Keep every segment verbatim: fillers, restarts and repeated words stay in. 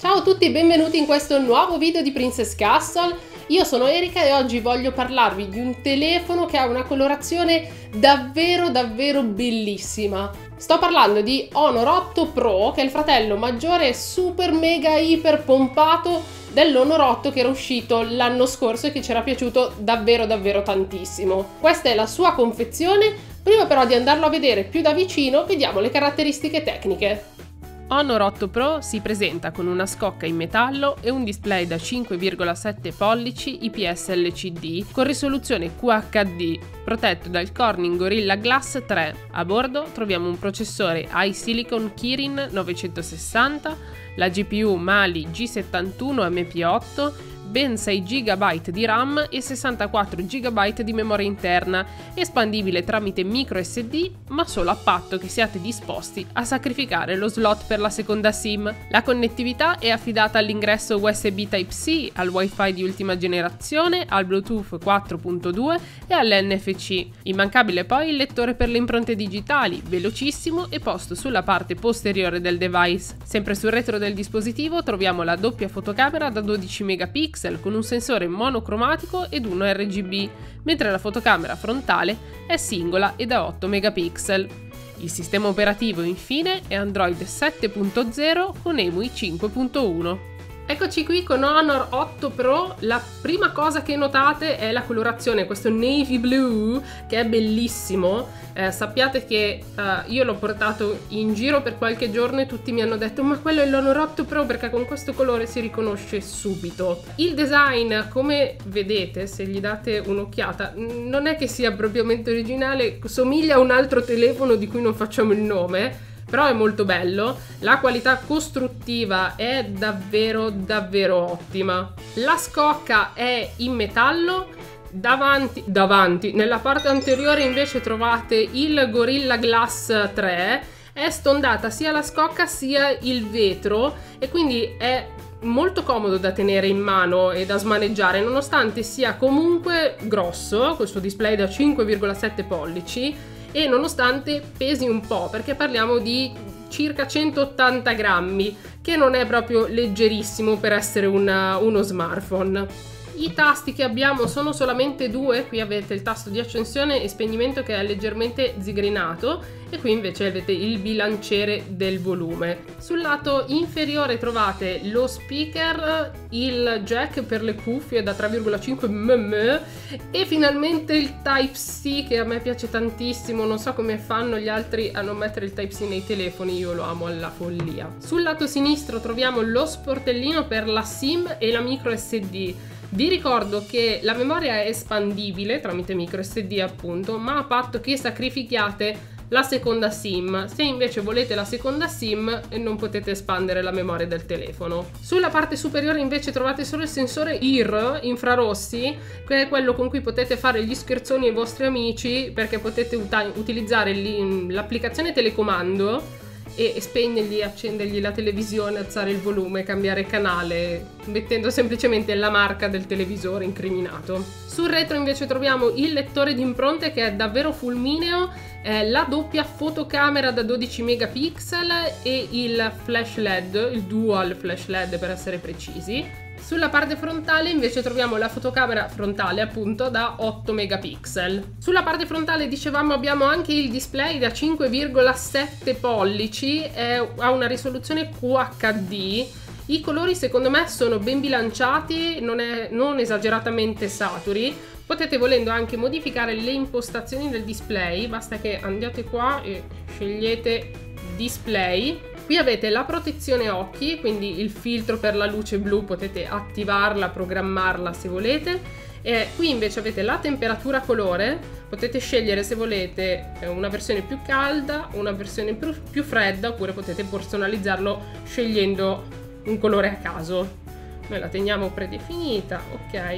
Ciao a tutti e benvenuti in questo nuovo video di Princess Castle. Io sono Erika e oggi voglio parlarvi di un telefono che ha una colorazione davvero davvero bellissima. Sto parlando di Honor otto Pro, che è il fratello maggiore super mega iper pompato dell'Honor otto che era uscito l'anno scorso e che ci era piaciuto davvero davvero tantissimo. Questa è la sua confezione. Prima però di andarlo a vedere più da vicino, vediamo le caratteristiche tecniche. Honor otto Pro si presenta con una scocca in metallo e un display da cinque virgola sette pollici I P S L C D con risoluzione Q H D, protetto dal Corning Gorilla Glass tre. A bordo troviamo un processore iSilicon Kirin novecentosessanta, la G P U Mali G settantuno M P otto, ben sei giga di RAM e sessantaquattro giga di memoria interna, espandibile tramite micro S D, ma solo a patto che siate disposti a sacrificare lo slot per la seconda SIM. La connettività è affidata all'ingresso U S B Type-C, al Wi-Fi di ultima generazione, al Bluetooth quattro punto due e all'N F C. Immancabile poi il lettore per le impronte digitali, velocissimo e posto sulla parte posteriore del device. Sempre sul retro del dispositivo troviamo la doppia fotocamera da dodici megapixel con un sensore monocromatico ed uno R G B, mentre la fotocamera frontale è singola e da otto megapixel. Il sistema operativo infine è Android sette punto zero con E M U I cinque punto uno. Eccoci qui con Honor otto Pro. La prima cosa che notate è la colorazione, questo navy blue che è bellissimo. Eh, sappiate che eh, io l'ho portato in giro per qualche giorno e tutti mi hanno detto ma quello è l'Honor otto Pro perché con questo colore si riconosce subito. Il design, come vedete se gli date un'occhiata, non è che sia propriamente originale, somiglia a un altro telefono di cui non facciamo il nome, però è molto bello. La qualità costruttiva è davvero davvero ottima. La scocca è in metallo. Davanti, davanti, nella parte anteriore invece trovate il Gorilla Glass tre. È stondata sia la scocca sia il vetro e quindi è molto comodo da tenere in mano e da smaneggiare, nonostante sia comunque grosso, questo display da cinque virgola sette pollici, e nonostante pesi un po', perché parliamo di circa centottanta grammi, che non è proprio leggerissimo per essere una, uno smartphone. I tasti che abbiamo sono solamente due, qui avete il tasto di accensione e spegnimento che è leggermente zigrinato e qui invece avete il bilanciere del volume. Sul lato inferiore trovate lo speaker, il jack per le cuffie da tre virgola cinque millimetri e finalmente il Type-C che a me piace tantissimo. Non so come fanno gli altri a non mettere il Type-C nei telefoni, io lo amo alla follia. Sul lato sinistro troviamo lo sportellino per la SIM e la micro S D. Vi ricordo che la memoria è espandibile tramite micro S D appunto, ma a patto che sacrifichiate la seconda SIM. Se invece volete la seconda SIM non potete espandere la memoria del telefono. Sulla parte superiore invece trovate solo il sensore I R infrarossi, che è quello con cui potete fare gli scherzoni ai vostri amici, perché potete utilizzare l'applicazione telecomando e spegnergli, accendergli la televisione, alzare il volume, cambiare canale, mettendo semplicemente la marca del televisore incriminato. Sul retro invece troviamo il lettore di impronte che è davvero fulmineo, eh, la doppia fotocamera da dodici megapixel e il flash L E D, il dual flash L E D per essere precisi. Sulla parte frontale invece troviamo la fotocamera frontale appunto da otto megapixel. Sulla parte frontale dicevamo abbiamo anche il display da cinque virgola sette pollici, è, ha una risoluzione Q H D. I colori secondo me sono ben bilanciati, non, è, non esageratamente saturi. Potete volendo anche modificare le impostazioni del display, basta che andiate qua e scegliete display. Qui avete la protezione occhi, quindi il filtro per la luce blu, potete attivarla, programmarla se volete. E qui invece avete la temperatura colore, potete scegliere se volete una versione più calda, una versione più, più fredda, oppure potete personalizzarlo scegliendo un colore a caso. Noi la teniamo predefinita, ok,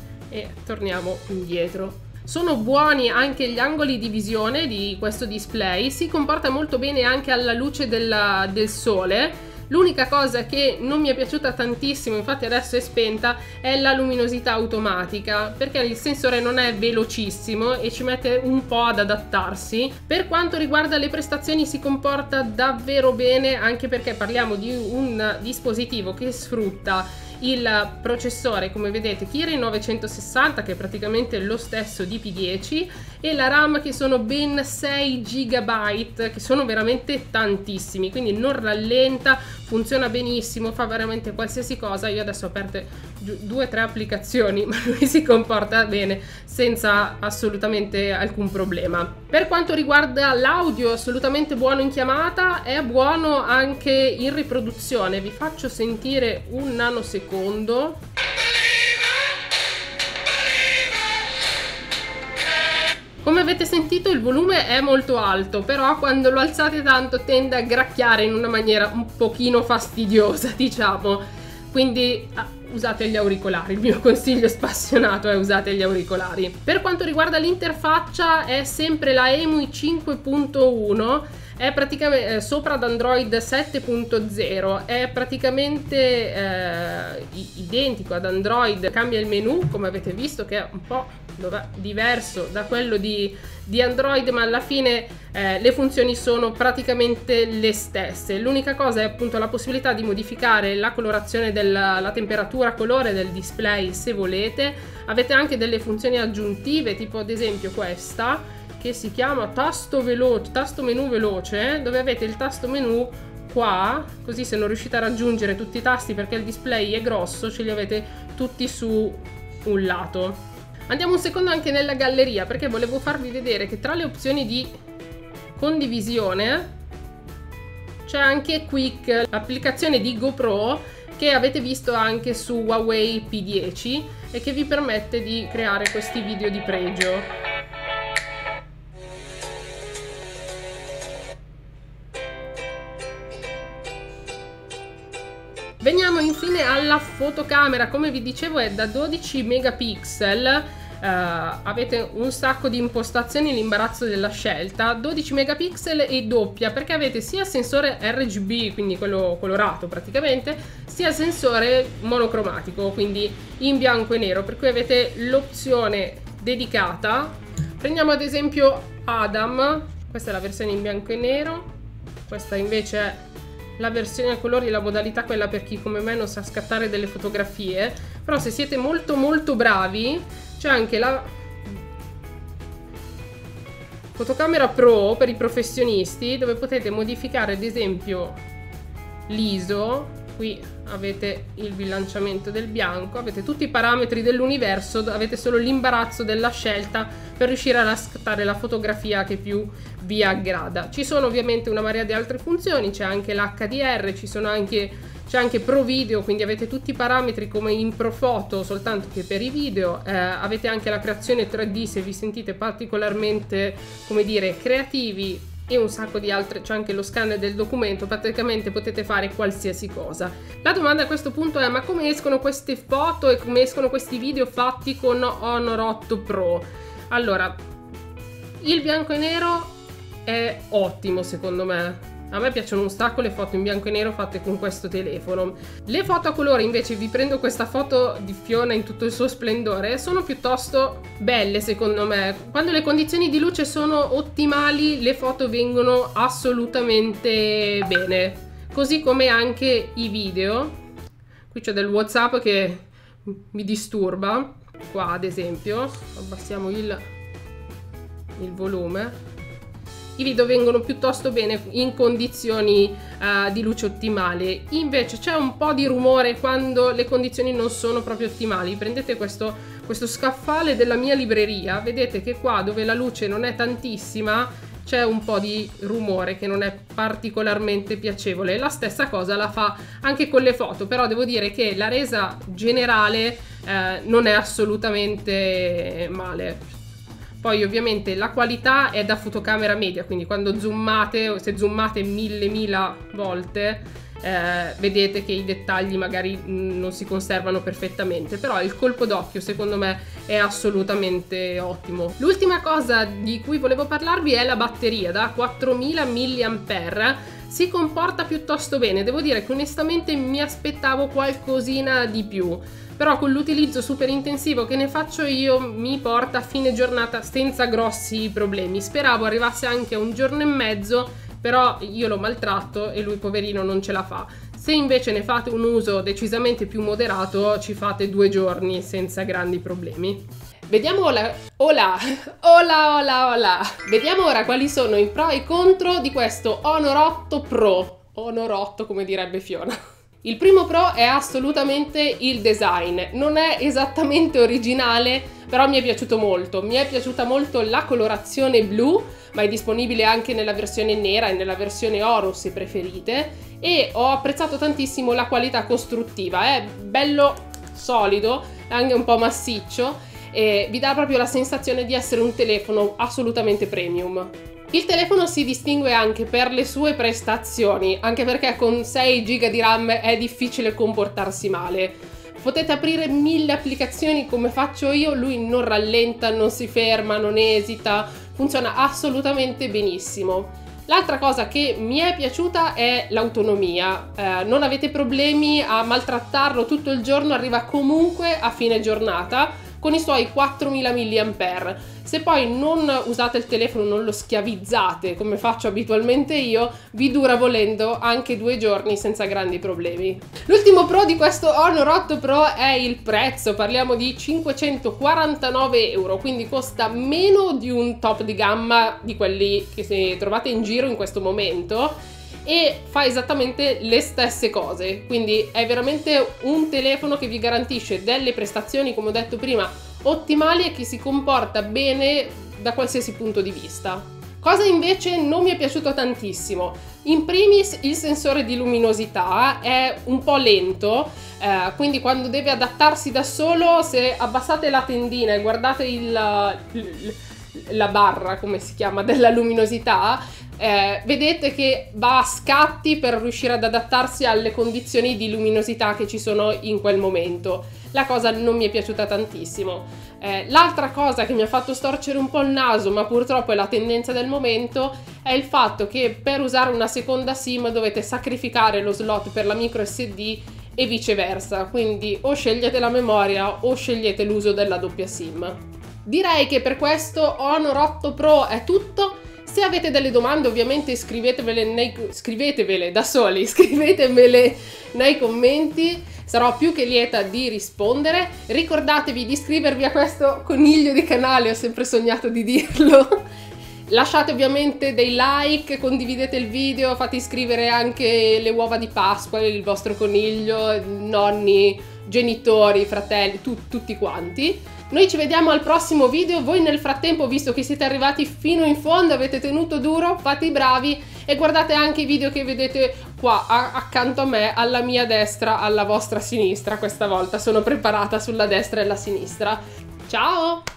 e torniamo indietro. Sono buoni anche gli angoli di visione di questo display, si comporta molto bene anche alla luce della, del sole, L'unica cosa che non mi è piaciuta tantissimo, infatti adesso è spenta, è la luminosità automatica, perché il sensore non è velocissimo e ci mette un po' ad adattarsi. Per quanto riguarda le prestazioni si comporta davvero bene, anche perché parliamo di un dispositivo che sfrutta il processore, come vedete, Kirin novecentosessanta, che è praticamente lo stesso di P dieci, e la RAM che sono ben sei giga, che sono veramente tantissimi, quindi non rallenta, funziona benissimo, fa veramente qualsiasi cosa. Io adesso ho aperte due o tre applicazioni, ma lui si comporta bene senza assolutamente alcun problema. Per quanto riguarda l'audio, assolutamente buono in chiamata, è buono anche in riproduzione. Vi faccio sentire un nanosecondo. Come avete sentito il volume è molto alto, però quando lo alzate tanto tende a gracchiare in una maniera un pochino fastidiosa, diciamo. Quindi ah, usate gli auricolari, il mio consiglio spassionato è usate gli auricolari. Per quanto riguarda l'interfaccia è sempre la E M U I cinque punto uno, è praticamente eh, sopra ad Android sette punto zero, è praticamente eh, identico ad Android, cambia il menu come avete visto che è un po' diverso da quello di, di Android, ma alla fine eh, le funzioni sono praticamente le stesse. L'unica cosa è appunto la possibilità di modificare la colorazione della la temperatura colore del display se volete. Avete anche delle funzioni aggiuntive, tipo ad esempio questa che si chiama tasto veloce, tasto menu veloce, dove avete il tasto menu qua, così se non riuscite a raggiungere tutti i tasti perché il display è grosso, ce li avete tutti su un lato. Andiamo un secondo anche nella galleria, perché volevo farvi vedere che tra le opzioni di condivisione c'è anche Quick, l'applicazione di GoPro che avete visto anche su Huawei P dieci e che vi permette di creare questi video di pregio. Veniamo infine alla fotocamera. Come vi dicevo è da dodici megapixel, uh, avete un sacco di impostazioni, l'imbarazzo della scelta, dodici megapixel e doppia, perché avete sia il sensore R G B, quindi quello colorato praticamente, sia il sensore monocromatico, quindi in bianco e nero, per cui avete l'opzione dedicata. Prendiamo ad esempio Adam, questa è la versione in bianco e nero, questa invece è la versione a colori, la modalità quella per chi come me non sa scattare delle fotografie. Però se siete molto molto bravi c'è anche la fotocamera pro per i professionisti, dove potete modificare ad esempio l'I S O. Qui avete il bilanciamento del bianco, avete tutti i parametri dell'universo, avete solo l'imbarazzo della scelta per riuscire a scattare la fotografia che più vi aggrada. Ci sono ovviamente una marea di altre funzioni, c'è anche l'H D R, ci sono anche c'è anche Pro Video, quindi avete tutti i parametri come in Pro Photo, soltanto che per i video. Eh, avete anche la creazione tre D se vi sentite particolarmente, come dire, creativi, e un sacco di altre, c'è anche lo scanner del documento, praticamente potete fare qualsiasi cosa. La domanda a questo punto è: ma come escono queste foto e come escono questi video fatti con Honor otto Pro? Allora, il bianco e nero è ottimo secondo me. A me piacciono un sacco le foto in bianco e nero fatte con questo telefono. Le foto a colore invece, vi prendo questa foto di Fiona in tutto il suo splendore, sono piuttosto belle secondo me. Quando le condizioni di luce sono ottimali le foto vengono assolutamente bene, così come anche i video. Qui c'è del WhatsApp che mi disturba, qua ad esempio abbassiamo il, il volume. I video vengono piuttosto bene in condizioni uh, di luce ottimale. Invece c'è un po' di rumore quando le condizioni non sono proprio ottimali. Prendete questo, questo scaffale della mia libreria, vedete che qua dove la luce non è tantissima c'è un po' di rumore che non è particolarmente piacevole. La stessa cosa la fa anche con le foto, però devo dire che la resa generale eh, non è assolutamente male. Poi ovviamente la qualità è da fotocamera media, quindi quando zoomate o se zoomate mille mila volte eh, vedete che i dettagli magari non si conservano perfettamente, però il colpo d'occhio secondo me è assolutamente ottimo. L'ultima cosa di cui volevo parlarvi è la batteria da quattromila milliampere. Si comporta piuttosto bene, devo dire che onestamente mi aspettavo qualcosina di più, però con l'utilizzo super intensivo che ne faccio io mi porta a fine giornata senza grossi problemi. Speravo arrivasse anche a un giorno e mezzo, però io lo maltratto e lui poverino non ce la fa. Se invece ne fate un uso decisamente più moderato ci fate due giorni senza grandi problemi. Vediamo ora, ola, ola, ola, ola. Vediamo ora quali sono i pro e i contro di questo Honor otto Pro, Honor otto come direbbe Fiona. Il primo pro è assolutamente il design, non è esattamente originale, però mi è piaciuto molto. Mi è piaciuta molto la colorazione blu, ma è disponibile anche nella versione nera e nella versione oro se preferite, e ho apprezzato tantissimo la qualità costruttiva, è bello solido, anche un po' massiccio, e vi dà proprio la sensazione di essere un telefono assolutamente premium. Il telefono si distingue anche per le sue prestazioni, anche perché con sei giga di RAM è difficile comportarsi male. Potete aprire mille applicazioni come faccio io, lui non rallenta, non si ferma, non esita, funziona assolutamente benissimo. L'altra cosa che mi è piaciuta è l'autonomia, eh, non avete problemi a maltrattarlo tutto il giorno, arriva comunque a fine giornata con i suoi quattromila milliampere. Se poi non usate il telefono, non lo schiavizzate come faccio abitualmente io, vi dura volendo anche due giorni senza grandi problemi. L'ultimo pro di questo Honor otto Pro è il prezzo, parliamo di cinquecentoquarantanove euro, quindi costa meno di un top di gamma di quelli che se trovate in giro in questo momento, e fa esattamente le stesse cose, quindi è veramente un telefono che vi garantisce delle prestazioni, come ho detto prima, ottimali e che si comporta bene da qualsiasi punto di vista. Cosa invece non mi è piaciuto tantissimo? In primis il sensore di luminosità è un po' lento, eh, quindi quando deve adattarsi da solo, se abbassate la tendina e guardate il, il, la barra, come si chiama, della luminosità, Eh, vedete che va a scatti per riuscire ad adattarsi alle condizioni di luminosità che ci sono in quel momento. La cosa non mi è piaciuta tantissimo. Eh, l'altra cosa che mi ha fatto storcere un po' il naso, ma purtroppo è la tendenza del momento, è il fatto che per usare una seconda SIM dovete sacrificare lo slot per la micro S D e viceversa, quindi o scegliete la memoria o scegliete l'uso della doppia SIM. Direi che per questo Honor otto Pro è tutto. Se avete delle domande ovviamente scrivetevele, nei, scrivetevele da soli, scrivetemele nei commenti, sarò più che lieta di rispondere. Ricordatevi di iscrivervi a questo coniglio di canale, ho sempre sognato di dirlo. Lasciate ovviamente dei like, condividete il video, fate iscrivere anche le uova di Pasqua, il vostro coniglio, nonni, genitori, fratelli, tu, tutti quanti. Noi ci vediamo al prossimo video, voi nel frattempo, visto che siete arrivati fino in fondo, avete tenuto duro, fate i bravi e guardate anche i video che vedete qua a, accanto a me, alla mia destra, alla vostra sinistra. Questa volta sono preparata sulla destra e la sinistra. Ciao!